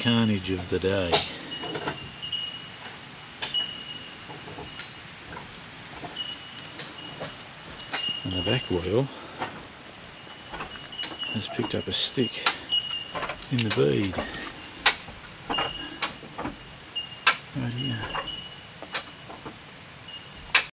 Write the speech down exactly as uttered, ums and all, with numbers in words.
carnage of the day. And the back wheel has picked up a stick in the bead. Right here.